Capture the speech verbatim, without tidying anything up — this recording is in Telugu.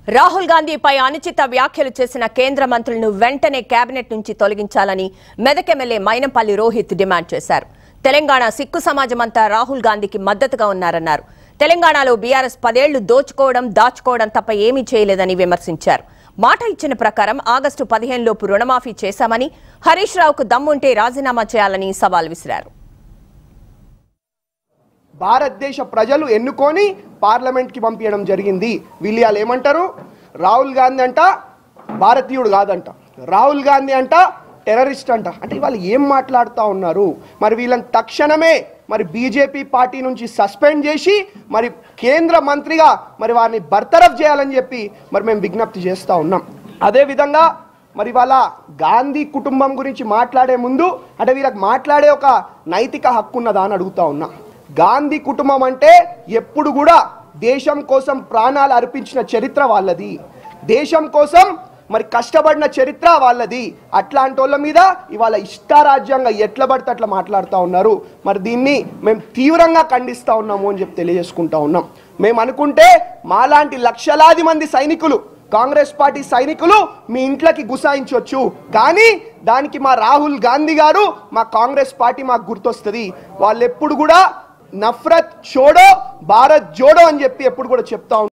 రాహుల్ గాంధీపై అనుచిత వ్యాఖ్యలు చేసిన కేంద్ర మంత్రులను వెంటనే కేబినెట్ నుంచి తొలగించాలని మెదక్ ఎమ్మెల్యే మైనంపల్లి రోహిత్ డిమాండ్ చేశారు. తెలంగాణ సిక్కు సమాజమంతా రాహుల్ గాంధీకి మద్దతుగా ఉన్నారన్నారు. తెలంగాణలో బీఆర్ఎస్ పదేళ్లు దోచుకోవడం దాచుకోవడం తప్ప ఏమీ చేయలేదని విమర్శించారు. మాట ఇచ్చిన ప్రకారం ఆగస్టు పదిహేను లోపు రుణమాఫీ చేశామని, హరీష్ రావుకు దమ్ముంటే రాజీనామా చేయాలని సవాల్ విసిరారు. భారతదేశ ప్రజలు ఎన్నుకొని పార్లమెంట్ కి పంపించడం జరిగింది. వీళ్ళు ఏమంటారు? రాహుల్ గాంధీ అంట భారతీయుడు కాదంట, రాహుల్ గాంధీ అంట టెర్రరిస్ట్ అంట. అంటే వాళ్ళు ఏం మాట్లాడుతూ ఉన్నారు? మరి వీళ్ళని తక్షణమే మరి బీజేపీ పార్టీ నుంచి సస్పెండ్ చేసి మరి కేంద్ర మంత్రిగా మరి వారిని బర్తరఫ్ చేయాలని చెప్పి మరి మేము విజ్ఞప్తి చేస్తూ ఉన్నాం. అదేవిధంగా మరి వాళ్ళ గాంధీ కుటుంబం గురించి మాట్లాడే ముందు అంటే వీళ్ళకి మాట్లాడే ఒక నైతిక హక్కు ఉన్నదా అని అడుగుతా ఉన్నా. గాంధీ కుటుంబం అంటే ఎప్పుడు కూడా దేశం కోసం ప్రాణాలు అర్పించిన చరిత్ర వాళ్ళది, దేశం కోసం మరి కష్టపడిన చరిత్ర వాళ్ళది. అట్లాంటి వాళ్ళ మీద ఇవాళ ఇష్టారాజ్యంగా ఎట్లా పడితే అట్లా మాట్లాడుతూ ఉన్నారు. మరి దీన్ని మేము తీవ్రంగా ఖండిస్తూ ఉన్నాము అని చెప్పి తెలియజేసుకుంటా ఉన్నాం. మేము అనుకుంటే మాలాంటి లక్షలాది మంది సైనికులు, కాంగ్రెస్ పార్టీ సైనికులు మీ ఇంట్లోకి గుసాయించవచ్చు, కానీ దానికి మా రాహుల్ గాంధీ గారు, మా కాంగ్రెస్ పార్టీ మాకు గుర్తొస్తుంది. వాళ్ళు ఎప్పుడు కూడా నఫరత్ छोड़ो భారత్ జోడో అని చెప్పి ఎప్పుడు కూడా చెప్తా